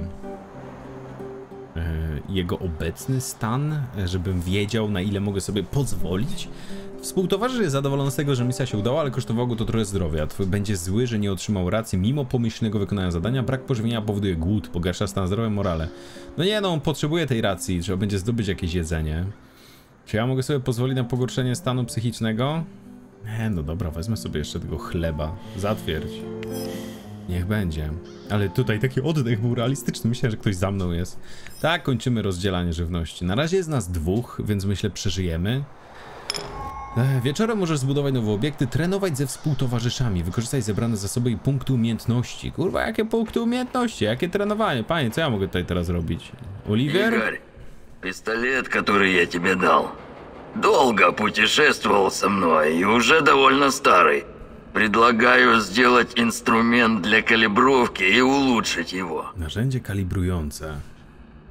e, jego obecny stan, żebym wiedział, na ile mogę sobie pozwolić. Współtowarzysz jest zadowolony z tego, że misja się udała, ale kosztowało go to trochę zdrowia. Twój będzie zły, że nie otrzymał racji mimo pomyślnego wykonania zadania. Brak pożywienia powoduje głód, pogarsza stan zdrowia, morale. No nie no, on potrzebuje tej racji, trzeba będzie zdobyć jakieś jedzenie. Czy ja mogę sobie pozwolić na pogorszenie stanu psychicznego? Nie, no dobra, wezmę sobie jeszcze tego chleba. Zatwierdź. Niech będzie. Ale tutaj taki oddech był realistyczny, myślę, że ktoś za mną jest. Tak, kończymy rozdzielanie żywności. Na razie jest nas dwóch, więc myślę, przeżyjemy. Wieczorem możesz zbudować nowe obiekty, trenować ze współtowarzyszami, wykorzystać zebrane zasoby i punkty umiejętności. Kurwa, jakie punkty umiejętności? Jakie trenowanie? Panie, co ja mogę tutaj teraz robić? Oliver? Игорь, пистолет, который я тебе дал, долго путешествовал со мной и уже довольно старый. Предлагаю сделать инструмент для калибровки и улучшить его. Narzędzie kalibrujące.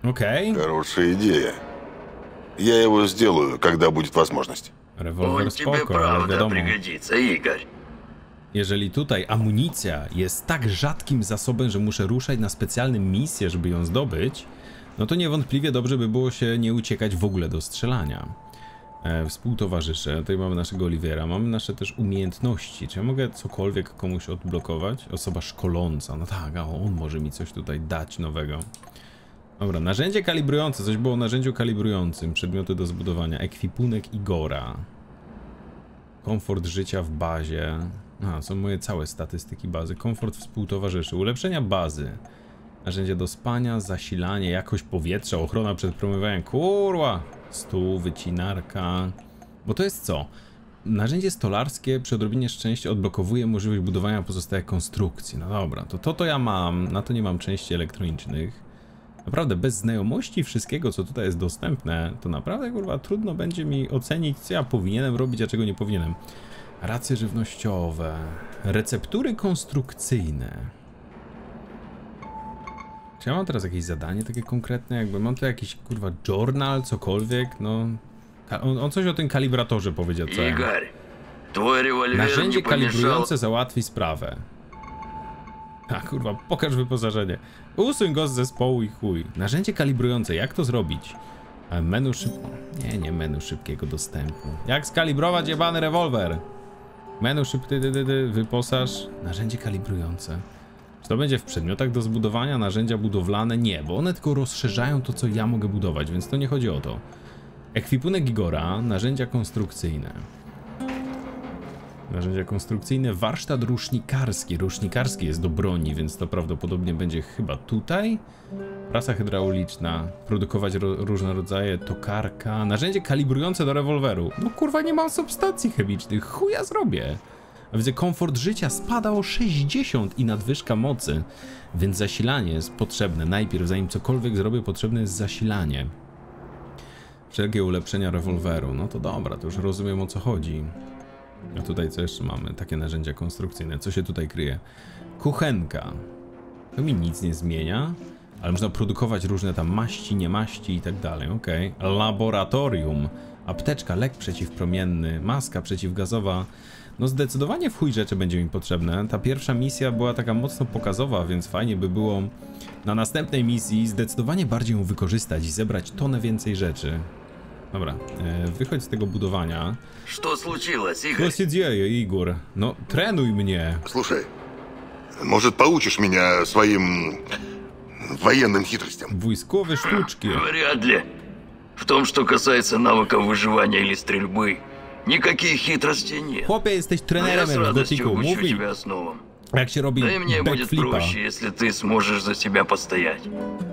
Okej. Okay. Хорошая идея. Я его сделаю, когда будет возможность. Rewolwer Он тебе spoko, ale правда wiadomo. пригодится, Игорь. Jeżeli tutaj amunicja jest tak rzadkim zasobem, że muszę ruszać na specjalne misje, żeby ją zdobyć, no to niewątpliwie dobrze by było się nie uciekać w ogóle do strzelania. E, współtowarzysze, tutaj mamy naszego Olivera, mamy nasze też umiejętności. Czy ja mogę cokolwiek komuś odblokować? Osoba szkoląca, no tak, a on może mi coś tutaj dać nowego. Dobra, narzędzie kalibrujące, coś było o narzędziu kalibrującym, przedmioty do zbudowania, ekwipunek Igora. Komfort życia w bazie. A, są moje całe statystyki bazy. Komfort współtowarzyszy, ulepszenia bazy. Narzędzie do spania, zasilanie, jakość powietrza, ochrona przed promywaniem. Kurwa! Stół, wycinarka. Bo to jest co? Narzędzie stolarskie przy odrobinie szczęścia odblokowuje możliwość budowania pozostałych konstrukcji. No dobra, to to to ja mam. Na to nie mam części elektronicznych. Naprawdę, bez znajomości wszystkiego, co tutaj jest dostępne, to naprawdę, kurwa, trudno będzie mi ocenić, co ja powinienem robić, a czego nie powinienem. Racje żywnościowe, receptury konstrukcyjne. Czy ja mam teraz jakieś zadanie takie konkretne? Jakby mam tu jakiś, kurwa, journal, cokolwiek, no... On, on coś o tym kalibratorze powiedział, co ja... Игорь, твой револьвер Narzędzie не помешал. kalibrujące załatwi sprawę. A kurwa, pokaż wyposażenie. Usuń go z zespołu i chuj. Narzędzie kalibrujące, jak to zrobić? A menu szyb... Nie, nie menu szybkiego dostępu. Jak skalibrować jebany rewolwer? Menu szybki, dy, dy, dy, wyposaż. Narzędzie kalibrujące. Czy to będzie w przedmiotach do zbudowania? Narzędzia budowlane? Nie, bo one tylko rozszerzają to, co ja mogę budować, więc to nie chodzi o to. Ekwipunek Igora, narzędzia konstrukcyjne. Narzędzia konstrukcyjne, warsztat rusznikarski. Rusznikarski jest do broni, więc to prawdopodobnie będzie chyba tutaj. Prasa hydrauliczna, produkować ro różne rodzaje, tokarka. Narzędzie kalibrujące do rewolweru. No kurwa, nie mam substancji chemicznych, chuja zrobię. A widzę, komfort życia spada o sześćdziesiąt i nadwyżka mocy, więc zasilanie jest potrzebne. Najpierw, zanim cokolwiek zrobię, potrzebne jest zasilanie. Wszelkie ulepszenia rewolweru. No to dobra, to już rozumiem, o co chodzi. A tutaj co jeszcze mamy? Takie narzędzia konstrukcyjne. Co się tutaj kryje? Kuchenka. To mi nic nie zmienia, ale można produkować różne tam maści, nie maści i tak dalej. Okej. Okay. Laboratorium. Apteczka, lek przeciwpromienny, maska przeciwgazowa. No zdecydowanie w chuj rzeczy będzie mi potrzebne. Ta pierwsza misja była taka mocno pokazowa, więc fajnie by było na następnej misji zdecydowanie bardziej ją wykorzystać i zebrać tonę więcej rzeczy. Dobra, e, wychodź z tego budowania. Что случилось, Co Игорь? się dzieje, Igor? No, trenuj mnie. Слушай, может, поучишь меня своим военным хитростям? Wojskowe sztuczki. Вряд ли. В том, что касается навыков выживания или стрельбы, никаких хитростей нет. Chłopie, jesteś Но я trenerem с w радостью Gotiku. учу Mówi, тебя основам. jak się robi Да и мне будет backflipa. проще, если ты сможешь за себя постоять.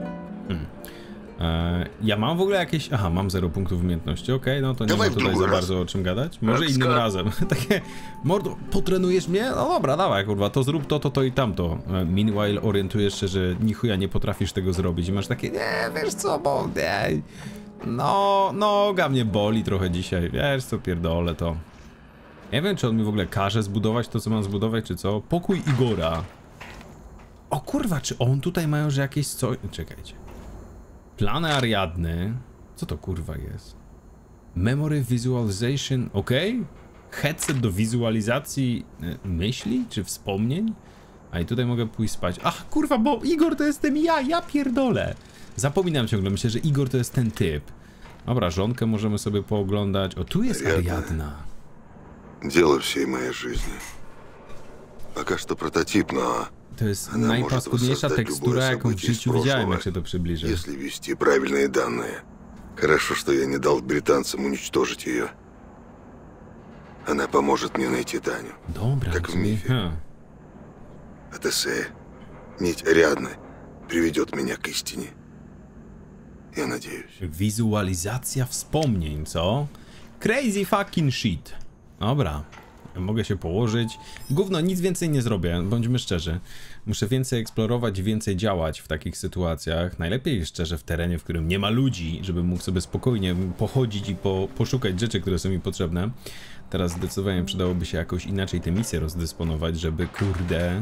E, ja mam w ogóle jakieś... Aha, mam zero punktów umiejętności, okej, okay, no to nie Dawaj ma tutaj w za drugi bardzo o czym gadać. Może Tak, innym ska- razem. Takie, mordo, potrenujesz mnie? No dobra, dawaj, kurwa, to zrób to, to, to i tamto. E, meanwhile orientujesz się, że ni chuja nie potrafisz tego zrobić i masz takie, nie, wiesz co, bo nie, no, noga mnie boli trochę dzisiaj, wiesz co, pierdolę to. Nie wiem, czy on mi w ogóle każe zbudować to, co mam zbudować, czy co. Pokój Igora. O kurwa, czy on tutaj ma już jakieś co... Czekajcie. Plany Ariadny. Co to kurwa jest? Memory Visualization, ok? Headset do wizualizacji y, myśli czy wspomnień? A i tutaj mogę pójść spać. Ach kurwa, bo Igor to jestem ja, ja pierdolę. Zapominam ciągle, myślę, że Igor to jest ten typ. Dobra, żonkę możemy sobie pooglądać. O, tu jest Ariadna. Дело всей моей жизни. Пока что прототип, но... To jest Она может najpaskudniejsza воссоздать tekstura, любое jaką w событие из życiu widziałem, прошлого, jak się to przybliży. если ввести правильные данные. Хорошо, что я не дал британцам уничтожить ее. Она поможет мне найти Таню. Dobra, Jak w rozumiem. mifie. Ha. А Тесея, нить Ариадны, приведет меня к истине. Я надеюсь. Wizualizacja wspomnień, co? Crazy fucking shit. Dobra. Mogę się położyć. Gówno, nic więcej nie zrobię, bądźmy szczerzy. Muszę więcej eksplorować, więcej działać w takich sytuacjach. Najlepiej szczerze w terenie, w którym nie ma ludzi, żebym mógł sobie spokojnie pochodzić i po, poszukać rzeczy, które są mi potrzebne. Teraz zdecydowanie przydałoby się jakoś inaczej te misje rozdysponować, żeby, kurde,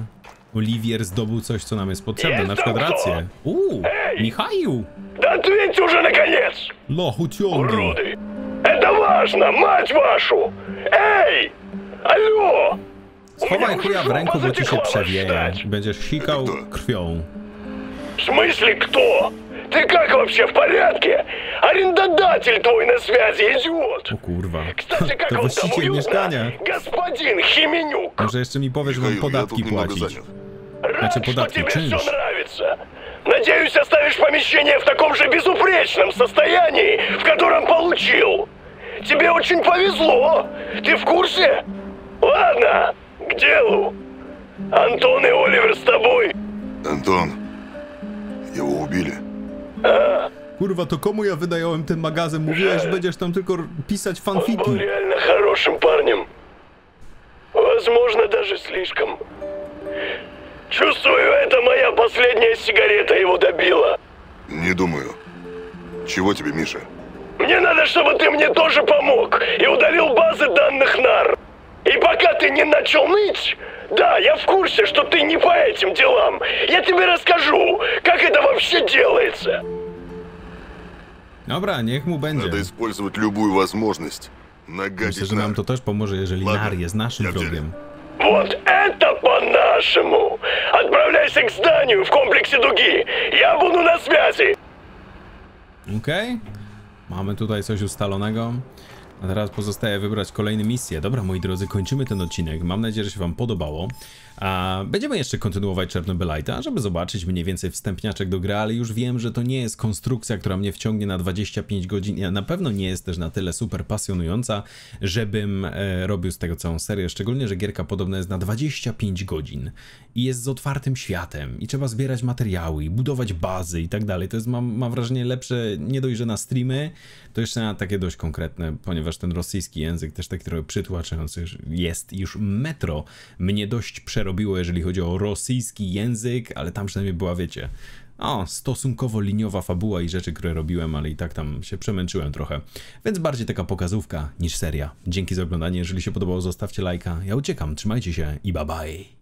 Oliwier zdobył coś, co nam jest potrzebne, Jest na przykład tam kto? rację. Uuu, Ej! Michaju! Да ответь уже, наконец! Lochu ciągi. Уроды! Это важно, мать вашу! Эй! Алло! Schowaj chuja w ręku, bo ci się Позатекла przewieje. ждать. Będziesz sikał krwią. В смысле кто? Ты как вообще в порядке? Арендодатель твой на связи, идиот! O kurwa. Кстати, как To он там właściciel уютно? mieszkania. Господин Хименюк! Może jeszcze mi powiesz, że mam Михаил, я тут podatki немного płacić. занят. Рад, Значит, что податки, тебе чинш. все нравится. Надеюсь, оставишь помещение в таком же безупречном состоянии, в котором получил. Тебе очень повезло. Ты в курсе? Ладно, к делу. Антон и Оливер с тобой. Антон, его убили. Kurwa, to komu ja wynająłem ten magazyn? Mówiłeś, że będziesz tam tylko pisać Он был fanfiki. реально хорошим парнем. Возможно, даже слишком. Чувствую, это моя последняя сигарета его добила. Не думаю. Чего тебе, Миша? Мне надо, чтобы ты мне тоже помог и удалил базы данных НАР. И пока ты не начал ныть, да, я в курсе, что ты не по этим делам. Я тебе расскажу, как это вообще делается. Dobra, niech mu będzie. Надо использовать любую возможность. Нагадить Myślę, że nam нам. to też pomoże, jeżeli Ладно, Nar jest naszym ja w dzielę. wrogiem. Вот это по-нашему. Отправляйся к зданию в комплексе Дуги. Я буду на связи. Okej. Mamy tutaj coś ustalonego. A teraz pozostaje wybrać kolejne misje. Dobra, moi drodzy, kończymy ten odcinek. Mam nadzieję, że się wam podobało. A będziemy jeszcze kontynuować Czernobylite'a, żeby zobaczyć mniej więcej wstępniaczek do gry, ale już wiem, że to nie jest konstrukcja, która mnie wciągnie na dwadzieścia pięć godzin. Na pewno nie jest też na tyle super pasjonująca, żebym e, robił z tego całą serię. Szczególnie, że gierka podobno jest na dwadzieścia pięć godzin i jest z otwartym światem i trzeba zbierać materiały i budować bazy i tak dalej. To jest, mam, mam wrażenie, lepsze nie dość, że na streamy, to jeszcze na takie dość konkretne, ponieważ ten rosyjski język też taki trochę przytłaczający jest. Już Metro mnie dość przerobiło, jeżeli chodzi o rosyjski język, ale tam przynajmniej była, wiecie, o, stosunkowo liniowa fabuła i rzeczy, które robiłem, ale i tak tam się przemęczyłem trochę. Więc bardziej taka pokazówka niż seria. Dzięki za oglądanie, jeżeli się podobało, zostawcie lajka. Ja uciekam, trzymajcie się i bye bye.